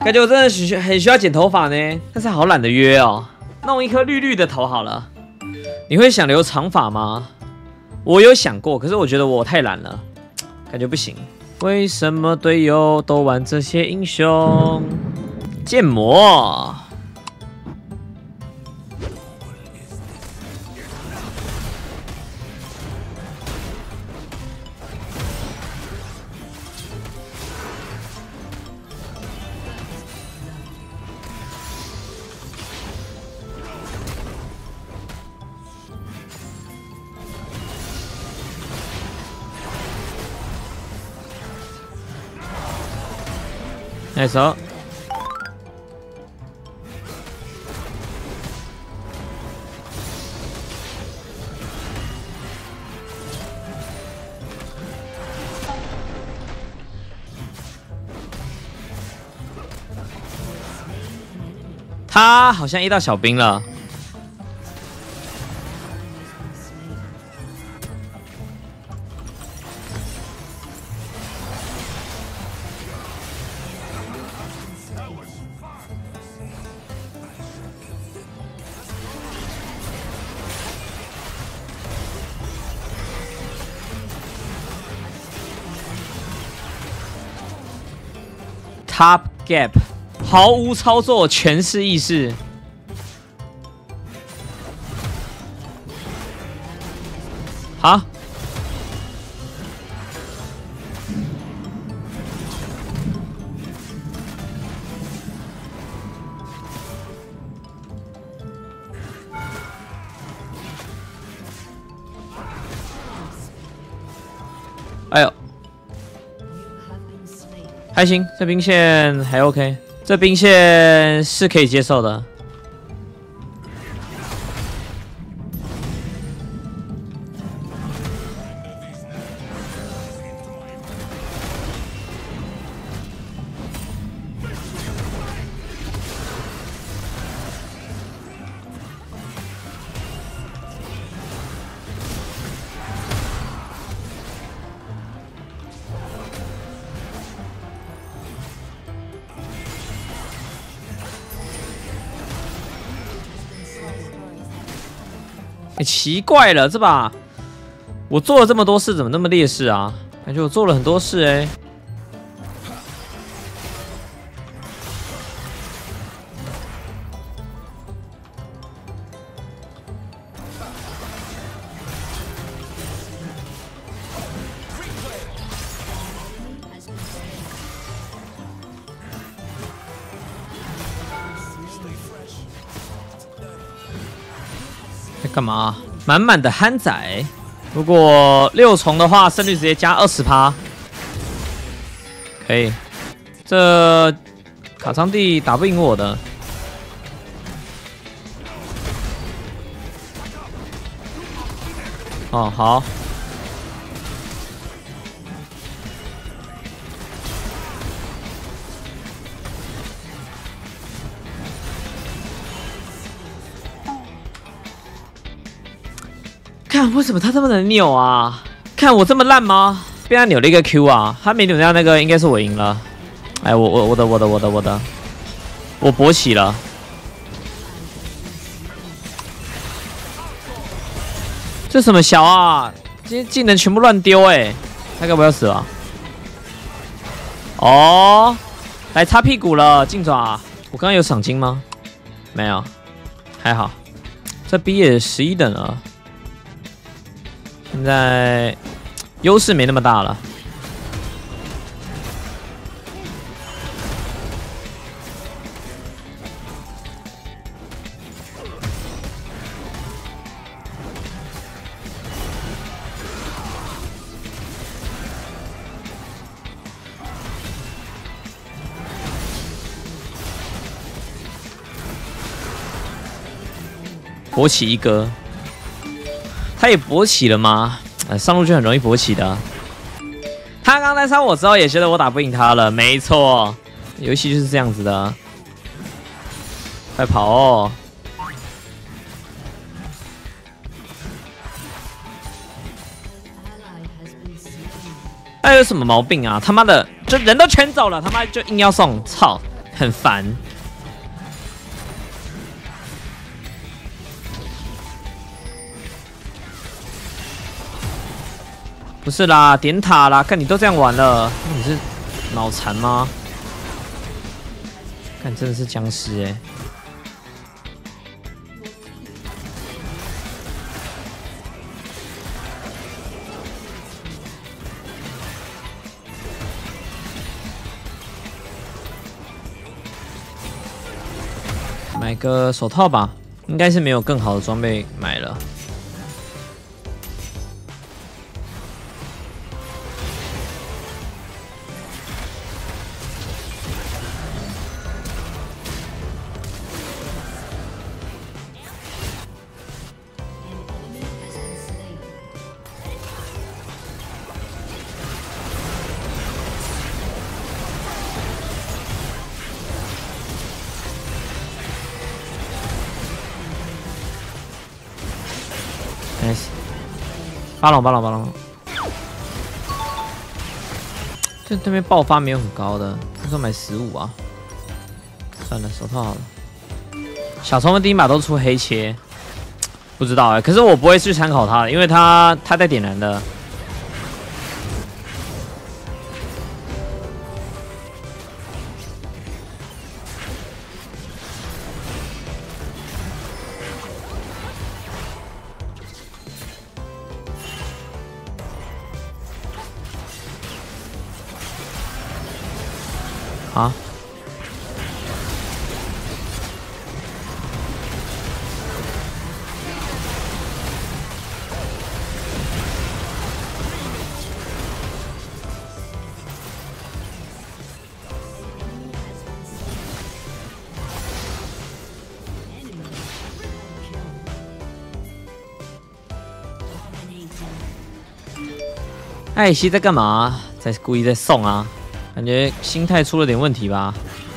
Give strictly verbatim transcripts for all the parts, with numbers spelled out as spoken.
感觉我真的需很需要剪头发呢，但是好懒得约哦。弄一颗绿绿的头好了。你会想留长发吗？我有想过，可是我觉得我太懒了，感觉不行。为什么队友都玩这些英雄？建模。 那时候，他好像 A 到小兵了。 Top Gap， 毫无操作，全是意识。好，哎呦。 还行，这兵线还 OK， 这兵线是可以接受的。哎、欸，奇怪了，这把我做了这么多事，怎么那么劣势啊？感觉我做了很多事哎、欸。在干嘛？满满的憨仔。如果六重的话，胜率直接加二十趴。可以。这卡桑蒂打不赢我的。哦，好。 看为什么他这么能扭啊？看我这么烂吗？被他扭了一个 Q 啊！他没扭掉那个，应该是我赢了。哎，我我我的我的我的我的，我勃起了。这什么小啊？这些技能全部乱丢哎！他该不要死了？哦，来擦屁股了，劲爪。我刚刚有赏金吗？没有，还好。这 B 也十一等了。 现在优势没那么大了。勃起一哥。 他也勃起了吗？呃，上路就很容易勃起的。他刚才杀我之后，也觉得我打不赢他了。没错，游戏就是这样子的。快跑哦！他有什么毛病啊？他妈的，就人都全走了，他妈就硬要送，操！ 很烦。不是啦，点塔啦！看你都这样玩了，你是脑残吗？看真的是僵尸哎、欸！买个手套吧，应该是没有更好的装备买了。 nice， 八龙八龙八龙，这对面爆发没有很高的，那时候买十五啊，算了，手套好了。小虫的第一把都出黑切，不知道哎、欸，可是我不会去参考他的，因为他他带点燃的。 啊！艾希在干嘛？在故意在送啊？感觉心态出了点问题吧？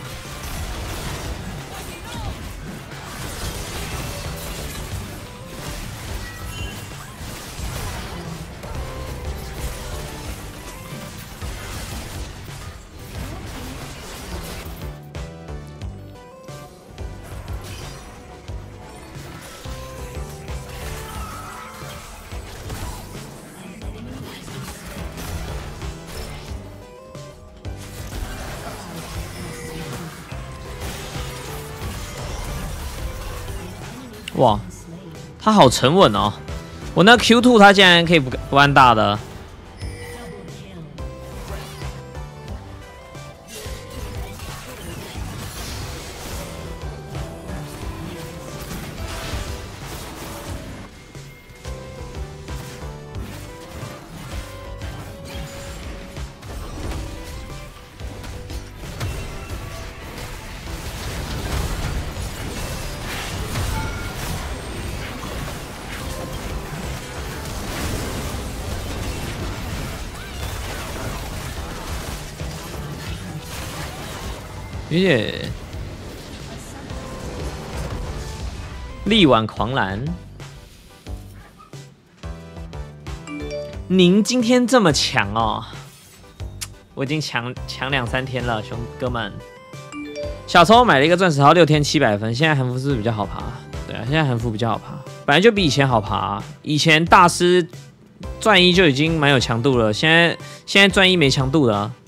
哇，他好沉稳哦！我那 Q 二 他竟然可以不不按大的。耶！力挽狂澜，您今天这么强哦！我已经强强两三天了，兄哥们。小时候买了一个钻石号，六天七百分，现在韩服是不是比较好爬？对啊，现在韩服比较好爬，本来就比以前好爬。以前大师钻一就已经蛮有强度了，现在现在钻一没强度了。